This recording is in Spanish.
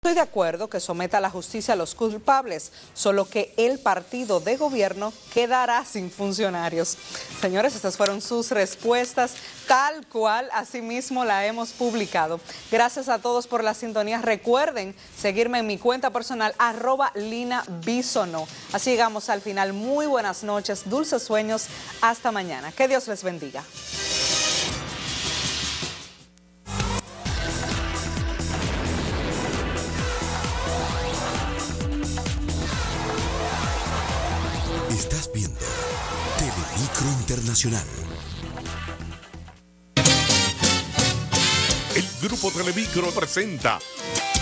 Estoy de acuerdo que someta a la justicia a los culpables, solo que el partido de gobierno quedará sin funcionarios. Señores, estas fueron sus respuestas, tal cual asimismo la hemos publicado. Gracias a todos por la sintonía. Recuerden seguirme en mi cuenta personal, @LinaBisono. Así llegamos al final. Muy buenas noches, dulces sueños. Hasta mañana. Que Dios les bendiga. Estás viendo Telemicro Internacional. El Grupo Telemicro presenta